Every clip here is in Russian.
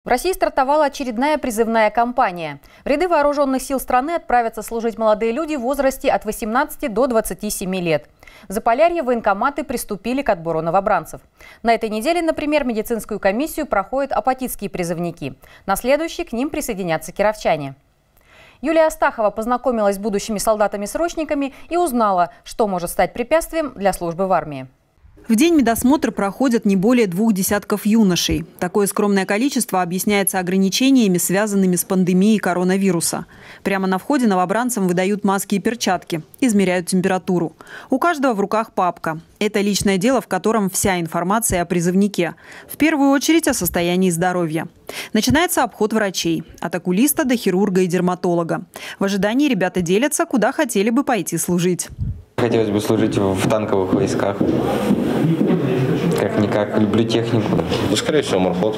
В России стартовала очередная призывная кампания. В ряды вооруженных сил страны отправятся служить молодые люди в возрасте от 18 до 27 лет. В Заполярье военкоматы приступили к отбору новобранцев. На этой неделе, например, медицинскую комиссию проходят апатитские призывники. На следующей к ним присоединятся кировчане. Юлия Астахова познакомилась с будущими солдатами-срочниками и узнала, что может стать препятствием для службы в армии. В день медосмотра проходят не более 2 десятков юношей. Такое скромное количество объясняется ограничениями, связанными с пандемией коронавируса. Прямо на входе новобранцам выдают маски и перчатки, измеряют температуру. У каждого в руках папка. Это личное дело, в котором вся информация о призывнике. В первую очередь о состоянии здоровья. Начинается обход врачей. От окулиста до хирурга и дерматолога. В ожидании ребята делятся, куда хотели бы пойти служить. Хотелось бы служить в танковых войсках. Как-никак, люблю технику. Ну, скорее всего, морфлот.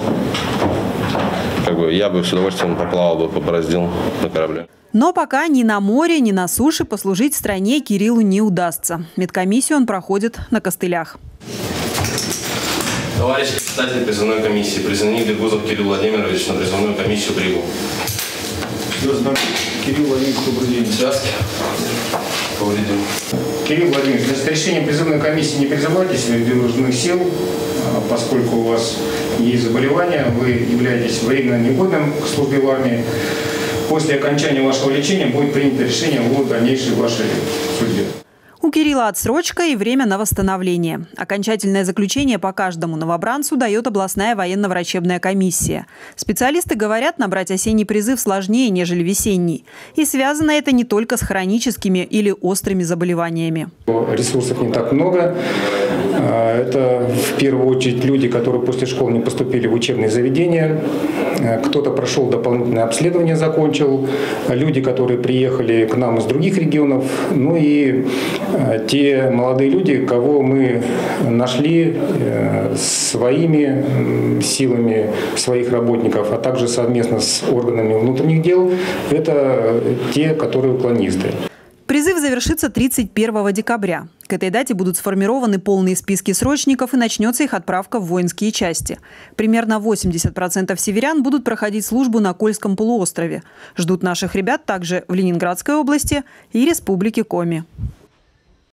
Я бы с удовольствием поплавал бы, побороздил на корабле. Но пока ни на море, ни на суше послужить стране Кириллу не удастся. Медкомиссию он проходит на костылях. Товарищ председатель призывной комиссии, призывник Бергузов Кирилл Владимирович на призывную комиссию прибыл. Кирилл Владимирович, добрый день. Связки. Кирилл Владимирович, для решения призывной комиссии не призывайтесь в вооруженных сил, поскольку у вас есть заболевание, вы являетесь временно негодным к службе в армии. После окончания вашего лечения будет принято решение о дальнейшей вашей судьбе. У Кирилла отсрочка и время на восстановление. Окончательное заключение по каждому новобранцу дает областная военно-врачебная комиссия. Специалисты говорят, набрать осенний призыв сложнее, нежели весенний. И связано это не только с хроническими или острыми заболеваниями. Ресурсов не так много. Это в первую очередь люди, которые после школы не поступили в учебные заведения. Кто-то прошел дополнительное обследование, закончил. Люди, которые приехали к нам из других регионов. Ну и те молодые люди, кого мы нашли своими силами своих работников, а также совместно с органами внутренних дел, это те, которые уклонисты. Призыв завершится 31 декабря. К этой дате будут сформированы полные списки срочников и начнется их отправка в воинские части. Примерно 80% северян будут проходить службу на Кольском полуострове. Ждут наших ребят также в Ленинградской области и Республике Коми.